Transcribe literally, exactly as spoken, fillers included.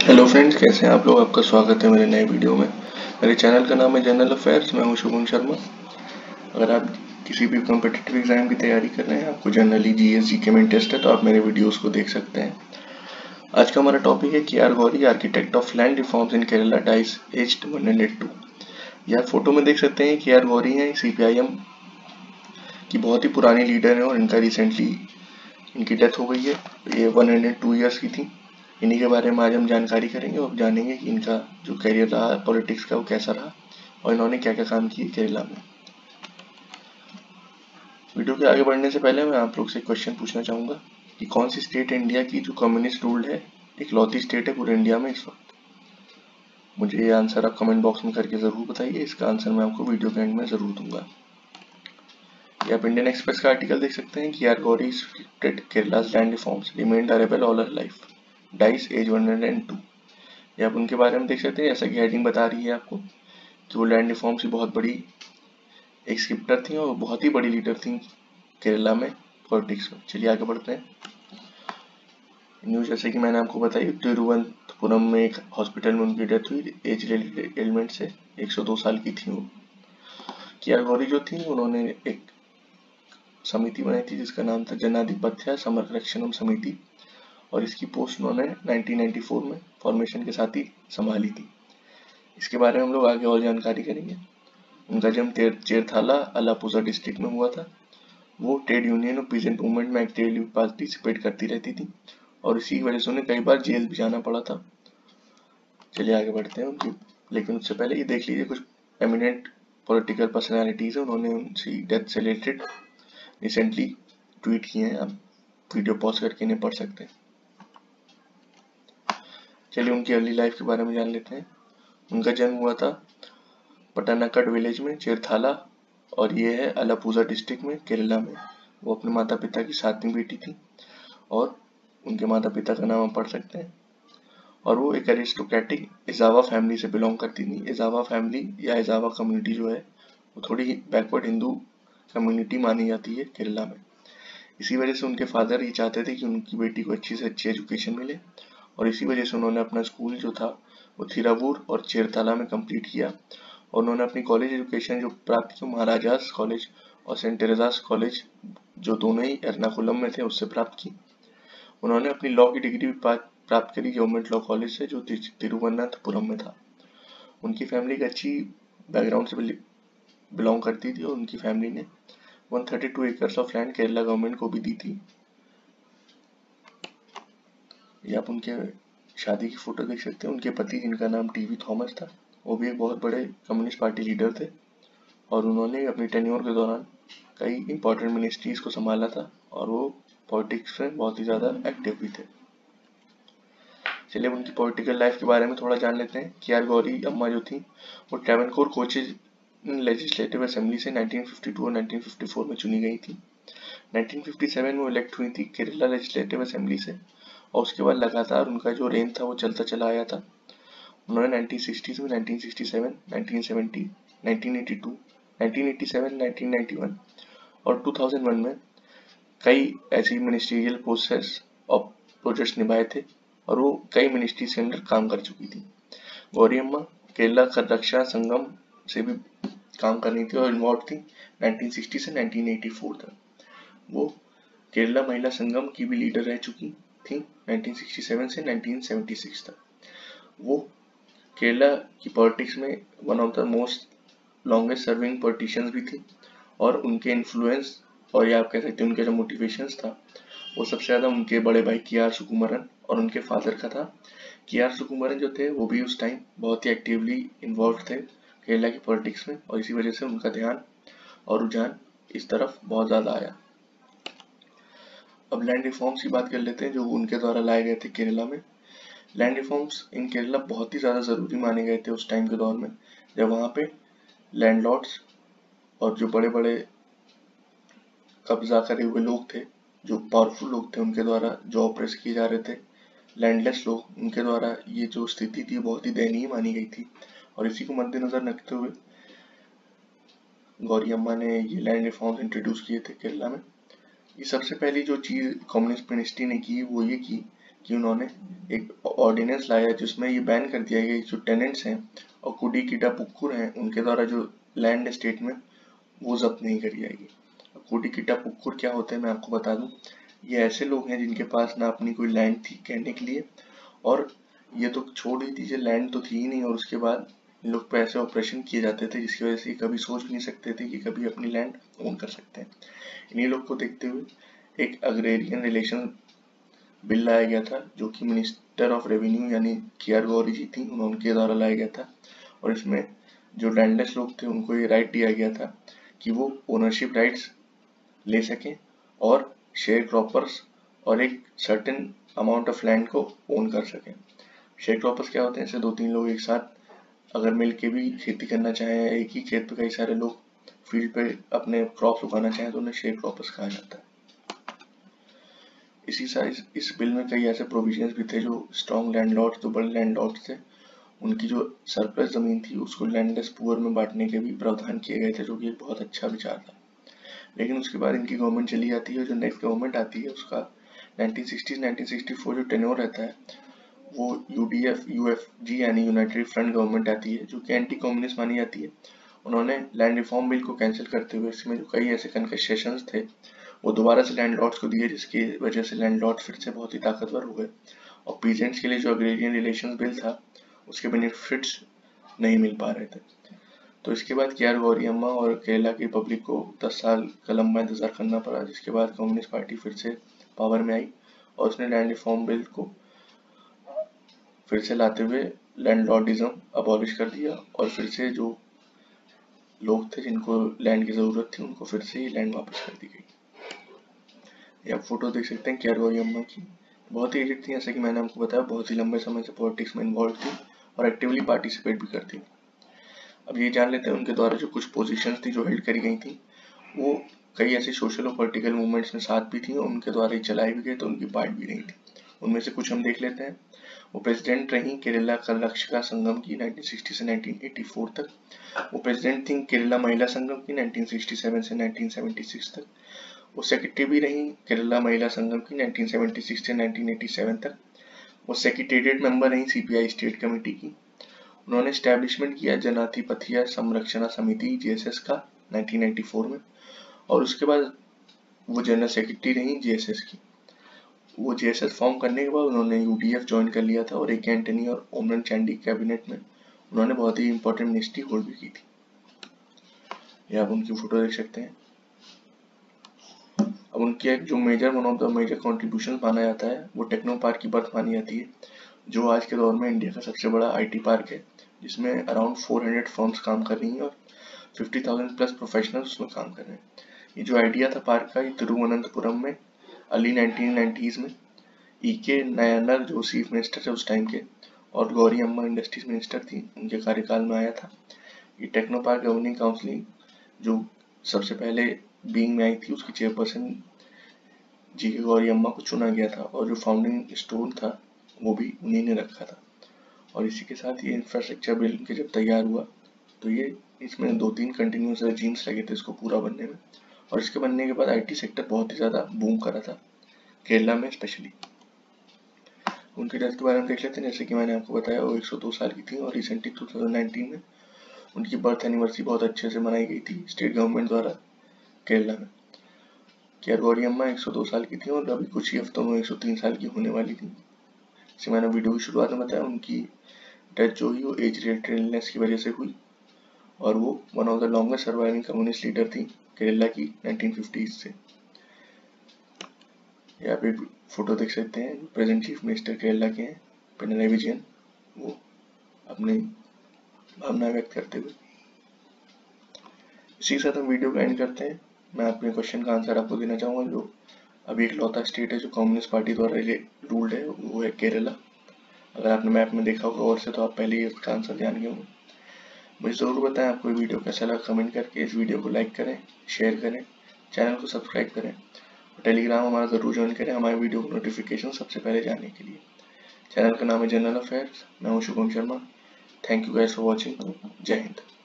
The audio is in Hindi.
हेलो फ्रेंड्स, कैसे हैं आप लोग। आपका स्वागत है मेरे नए वीडियो में। मेरे चैनल का नाम है जनरल अफेयर्स। मैं हूं शुभम शर्मा। अगर आप किसी भी कॉम्पिटिटिव एग्जाम की तैयारी कर रहे हैं, आपको जनरली जीएस जीके में इंटरेस्ट है, तो आप मेरे वीडियोस को देख सकते हैं। आज का हमारा टॉपिक है K R Gowri, architect of land reforms in Kerala, dies aged one hundred two. यह फोटो में देख सकते हैं के आर गौरी है, सीपीआईएम की बहुत ही पुरानी लीडर है और इनका रिसेंटली इनकी डेथ हो गई है। ये वन हंड्रेड टू ईयर्स की थी। इन्हीं के बारे में आज हम जानकारी करेंगे और जानेंगे कि इनका जो करियर रहा पॉलिटिक्स का वो कैसा रहा और इन्होंने क्या क्या काम किए केरला में। वीडियो के आगे बढ़ने से पहले मैं आप लोग से क्वेश्चन पूछना चाहूंगा कि कौन सी स्टेट इंडिया की जो कम्युनिस्ट रूल्ड है, इकलौती स्टेट है पूरे इंडिया में इस वक्त। मुझे ये आंसर आप कमेंट बॉक्स में करके जरूर बताइए। इसका आंसर मैं आपको वीडियो के एंड में जरूर दूंगा। ये आप इंडियन एक्सप्रेस का आर्टिकल देख सकते हैं कि R Gowri Kerala's land reforms remained a rebel all her life, dies age one hundred two. ये आप उनके बारे में देख सकते हैं, जैसा कि हेडिंग बता रही है आपको कि वो लैंड रिफॉर्म्स की बहुत बड़ी एक स्क्रिप्टर थी और बहुत ही बड़ी लीडर थी केरला में पॉलिटिक्स में। चलिए आगे बढ़ते हैं। न्यूज जैसे कि मैंने आपको बताई, तिरुवनंतपुरम में एक हॉस्पिटल में उनकी डेथ हुई एज एलिमेंट से। एक सौ दो साल की थी वो। के आर गौरी जो थी, उन्होंने एक समिति बनाई थी जिसका नाम था जनाधिपत्य संरक्षणम समिति, और इसकी पोस्ट उन्होंने नाइनटीन नाइंटी फोर में फॉर्मेशन के साथ ही संभाली थी। इसके बारे में हम लोग आगे और जानकारी करेंगे। उनका जन्म चेरथाला अलापुजा डिस्ट्रिक्ट में हुआ था। वो ट्रेड यूनियन और पीजेंट मूवमेंट में एक्टिवली पार्टिसिपेट करती रहती थी और इसी की वजह से उन्हें कई बार जेल भी जाना पड़ा था। चलिए आगे बढ़ते हैं उनकी, लेकिन उससे पहले ये देख लीजिए कुछ एमिनेंट पॉलिटिकल पर्सनैलिटीज है, उन्होंने उनकी डेथ से रिलेटेड रिसेंटली ट्वीट किए हैं। आप वीडियो पॉज करके इन्हें पढ़ सकते हैं। चलिए उनकी अर्ली लाइफ के बारे में जान लेते हैं। उनका जन्म हुआ था पटानाकट विलेज में चेरथाला, और ये है अलापुजा डिस्ट्रिक्ट में केरला में। वो अपने माता पिता की सातवीं बेटी थी और उनके माता पिता का नाम आप पढ़ सकते हैं। और वो एक एरिस्टोक्रेटिक इजावा फैमिली से बिलोंग करती थी। इजावा फैमिली या इजावा कम्युनिटी जो है वो थोड़ी बैकवर्ड हिंदू कम्युनिटी मानी जाती है केरला में। इसी वजह से उनके फादर ये चाहते थे कि उनकी बेटी को अच्छी से अच्छी एजुकेशन मिले, और इसी वजह से उन्होंने अपना स्कूल जो था वो थिरावूर और चेरथाला में कंप्लीट किया। और उन्होंने अपनी कॉलेज एजुकेशन जो प्राप्त की महाराजास कॉलेज और सेंट टेरेसास कॉलेज, जो दोनों ही एर्नाकुलम में थे, उससे प्राप्त की। उन्होंने अपनी लॉ की डिग्री प्राप्त करी गवर्नमेंट लॉ कॉलेज से, जो तिरुवनंतपुरम में था। उनकी फैमिली एक अच्छी बैकग्राउंड से बिलोंग करती थी और उनकी फैमिली ने एक सौ बत्तीस acres of land Kerala government को भी दी थी। ये आप उनके शादी की फोटो देख सकते हैं। उनके पति, जिनका नाम टीवी थॉमस था, वो भी एक बहुत बड़े कम्युनिस्ट पार्टी लीडर थे और उन्होंने अपनी टेन्योर के दौरान कई इंपॉर्टेंट मिनिस्ट्रीज को संभाला था और वो पॉलिटिक्स में बहुत ही ज्यादा एक्टिव भी थे। चलिए उनकी पॉलिटिकल लाइफ के बारे में थोड़ा जान लेते हैं। के आर गौरी अम्मा जो थी वो ट्रैवनकोर कोचेज लेजिस्लेटिव असेंबली से नाइनटीन फिफ्टी टू और नाइनटीन फिफ्टी फोर में चुनी गई थी। नाइनटीन फिफ्टी सेवन में वो इलेक्ट हुई थी केरला लेजिस्लेटिव असेंबली से, और उसके बाद लगातार उनका जो रेन था वो चलता चला आया था। उन्होंने नाइनटीन सिक्सटीज़ में nineteen sixty seven, nineteen seventy, nineteen eighty two, nineteen eighty seven, nineteen ninety one और टू थाउज़ेंड वन में कई ऐसी मिनिस्ट्रियल पोस्ट्स और प्रोजेक्ट्स निभाए थे और वो कई मिनिस्ट्रीज के अंदर काम कर चुकी थी। गौरी अम्मा केरला कर रक्षा संगम से भी काम करनी थी और इन्वॉल्व थी नाइनटीन सिक्सटी से नाइनटीन एटी फोर तक। वो केरला महिला संगम की भी लीडर रह चुकी थी नाइनटीन सिक्सटी सेवन से नाइनटीन सेवेंटी सिक्स तक। वो केरला की पॉलिटिक्स में one of the most longest serving politicians भी थी और उनके इन्फ्लुएंस और या आप कह सकते हैं उनके जो मोटिवेशंस था वो सबसे ज्यादा उनके बड़े भाई के आर सुकुमारन और उनके फादर का था। के आर सुकुमारन जो थे वो भी उस टाइम बहुत ही एक्टिवली इन्वॉल्व थे केरला की पॉलिटिक्स में और इसी वजह से उनका ध्यान और रुझान इस तरफ बहुत ज्यादा आया। अब लैंड रिफॉर्म्स की बात कर लेते हैं जो उनके द्वारा लाए गए थे केरला में। लैंड रिफॉर्म्स इन केरला बहुत ही ज्यादा जरूरी माने गए थे उस टाइम के दौर में, जब वहां पे लैंडलॉर्ड्स और जो बड़े बड़े कब्जा करे हुए लोग थे, जो पावरफुल लोग थे, उनके द्वारा जो ऑपरेस किए जा रहे थे, लैंडलेस लोग, उनके द्वारा ये जो स्थिति थी बहुत ही दयनीय मानी गई थी। और इसी को मद्देनजर रखते हुए गौरी अम्मा ने ये लैंड रिफॉर्म्स इंट्रोड्यूस किए थे केरला में। ये सबसे पहली जो चीज कम्युनिस्ट मिनिस्ट्री ने की वो ये की कि उन्होंने एक ऑर्डिनेंस लाया जिसमें ये बैन कर दिया गया जो टेनेंट्स हैं और कुडी किटा पुक्कुर हैं उनके द्वारा जो लैंड स्टेट में वो जब्त नहीं करी जाएगी। कुडी किटा पुक्कुर क्या होते हैं मैं आपको बता दूं, ये ऐसे लोग हैं जिनके पास ना अपनी कोई लैंड थी कहने के लिए, और ये तो छोड़ ही दीजिए लैंड तो थी ही नहीं, और उसके बाद इन लोग पे ऐसे ऑपरेशन किए जाते थे जिसकी वजह से कभी सोच भी नहीं सकते थे कि कभी अपनी लैंड ओन कर सकते हैं। इन्हीं लोग को देखते हुए एक अग्रेरियन रिलेशन बिल लाया गया था जो कि मिनिस्टर ऑफ रेवेन्यू यानी के आर गौरी जी थी उनके द्वारा लाया गया था, और इसमें जो लैंडलेस लोग थे उनको ये राइट दिया गया था कि वो ओनरशिप राइट्स ले सकें और शेयर क्रॉपर्स और एक सर्टेन अमाउंट ऑफ लैंड को ओन कर सकें। शेयर क्रॉपर्स क्या होते हैं, ऐसे दो तीन लोग एक साथ अगर मिल के भी खेती करना चाहें, एक ही खेत पे कई सारे लोग फील्ड पे अपने क्रॉप्स उगाना चाहें तो उन्हें शेयर क्रॉपर्स कहा जाता है। इसी साइज इस बिल में कई ऐसे प्रोविजंस भी थे जो स्ट्रॉन्ग लैंडलॉर्ड्स जो बड़े लैंडलॉर्ड्स थे उनकी जो सरप्लस जमीन थी उसको लैंडलेस पुअर में बांटने के भी प्रावधान किए गए थे, जो कि एक बहुत अच्छा विचार था। लेकिन उसके बाद इनकी गवर्नमेंट चली जाती है, जो नेक्स्ट गवर्नमेंट आती है उसका nineteen sixty nineteen sixty four जो टेन्योर रहता है वो यूडीएफ यूएफजी यानी यूनाइटेड फ्रंट गवर्नमेंट आती है जो कि एंटी कम्युनिस्ट मानी जाती है। उन्होंने लैंड रिफॉर्म बिल को कैंसिल करते हुए इसमें जो कई ऐसे कंसेशंस थे वो दोबारा से लैंडलॉर्ड्स को दिए, जिसकी वजह से लैंडलॉर्ड फिर से बहुत ही ताकतवर हो गए और पीजेंट्स के लिए जो अग्रेरियन रिलेशंस बिल था उसके बेनिफिट्स नहीं मिल पा रहे थे। तो इसके बाद के आर गौरी अम्मा और केरला की पब्लिक को दस साल का लंबा इंतजार करना पड़ा, जिसके बाद कम्युनिस्ट पार्टी फिर से पावर में आई और उसने लैंड रिफॉर्म बिल को फिर से लाते हुए लैंडलॉर्डिज्म अबॉलिश कर दिया और फिर से जो लोग थे जिनको लैंड की जरूरत थी उनको फिर से ही लैंड वापस कर दी गई। ये आप फोटो देख सकते हैं के आर गौरी अम्मा की, बहुत ही एजेड थी, जैसे कि मैंने आपको बताया बहुत ही लंबे समय से पॉलिटिक्स में इन्वॉल्व थी और एक्टिवली पार्टिसिपेट भी करती। अब ये जान लेते हैं उनके द्वारा जो कुछ पोजीशंस थी जो हेल्ड करी गई थी वो कई ऐसे सोशल और पॉलिटिकल मूवमेंट्स में साथ भी थी और उनके द्वारा ही चलाई भी गई तो उनकी पार्ट भी नहीं थी। उनमें से कुछ हम देख लेते हैं। वो प्रेसिडेंट रही केरला कर्नाटका संगम की नाइनटीन सिक्सटी से नाइनटीन एटी फोर तक। वो प्रेसिडेंट थी केरला महिला संगम की नाइनटीन सिक्सटी सेवन से नाइनटीन सेवेंटी सिक्स तक। वो सेक्रेटरी भी रही केरला महिला संगम की नाइनटीन सेवेंटी सिक्स से नाइनटीन एटी सेवन तक। वो सेक्रेटेरिएट मेंबर रही सीपीआई स्टेट कमेटी की। उन्होंने स्टैब्लिशमेंट किया जनाधिपत्य संरक्षण समिति जेएसएस का नाइनटीन नाइंटी फोर में, और उसके बाद वो जनरल सेक्रेटरी रही जेएसएस की। वो जेएसएस फॉर्म करने के बाद उन्होंने यूडीएफ ज्वाइन कर लिया था और ए के एंटनी और ओमरन चांडी कैबिनेट में उन्होंने बहुत ही इंपॉर्टेंट मिनिस्ट्री होल्ड भी की थी। ये आप उनकी फोटो देख सकते हैं। अब उनकी एक जो major one of the major contribution माना जाता है वो टेक्नो पार्क की बर्थ मानी जाती है, जो आज के दौर में इंडिया का सबसे बड़ा आईटी पार्क है, जिसमें अराउंड फोर हंड्रेड फर्म्स काम कर रही हैं और फिफ्टी थाउजेंड प्लस प्रोफेशनल्स उसमें काम कर रहे हैं। ये जो आइडिया था पार्क का, ये तिरुवनंतपुरम में अर्ली नाइनटीन नाइंटीज़ में ई के नायनर जो चीफ मिनिस्टर थे उस टाइम के और गौरी अम्मा इंडस्ट्रीज मिनिस्टर थी, उनके कार्यकाल में आया था। ये टेक्नो पार्क गवर्निंग काउंसिल जो सबसे पहले बीइंग में आई थी उसकी चेयरपर्सन जी के गौरी अम्मा को चुना गया था और जो फाउंडिंग स्टोन था वो भी उन्हीं ने रखा था। और इसी के साथ ये इंफ्रास्ट्रक्चर बिल के जब तैयार हुआ तो ये इसमें दो तीन कंटिन्यूस रेजिम्स लगे थे इसको पूरा बनने में, और इसके बनने के बाद आईटी सेक्टर बहुत ही ज़्यादा बूम करा था केरला में स्पेशली। उनके डेथ के बारे में देख लेते हैं। जैसे कि मैंने आपको बताया वो एक सौ दो साल की थी और रिसेंटली टू थाउजेंड नाइनटीन में उनकी बर्थ एनिवर्सरी बहुत अच्छे से मनाई गई थी स्टेट गवर्नमेंट द्वारा केरला में। के आर गौरी अम्मा एक सौ दो साल की थी और अभी कुछ ही हफ्तों में एक सौ तीन साल की होने वाली थी। जैसे मैंने वीडियो की शुरुआत में बताया उनकी डेथ जो हुई वो एज रिलेटेड इलनेस की वजह से हुई और वो one of the longest surviving communist leader थी केरला की नाइनटीन फिफ्टीज़ से। यहाँ पे फोटो देख सकते हैं प्रेजेंट चीफ मिनिस्टर केरला के हैं पिनराई विजयन, वो अपनी भावना व्यक्त करते हुए। इसी के साथ हम वीडियो को एंड करते हैं। मैं अपने क्वेश्चन का आंसर आपको देना चाहूँगा। जो अभी एक लौता स्टेट है जो कम्युनिस्ट पार्टी द्वारा रूल्ड है वो है केरला। अगर आपने मैप में देखा होगा और से तो आप पहले ही इसका आंसर जान गए होंगे। मुझे ज़रूर बताएं आपको ये वीडियो कैसा लगा, कमेंट करके इस वीडियो को लाइक करें, शेयर करें, चैनल को सब्सक्राइब करें और टेलीग्राम हमारा ज़रूर ज्वाइन करें हमारे वीडियो को नोटिफिकेशन सबसे पहले जानने के लिए। चैनल का नाम है जनरल अफेयर्स। मैं हूँ Shubham Sharma. Thank you guys for watching. जय हिंद।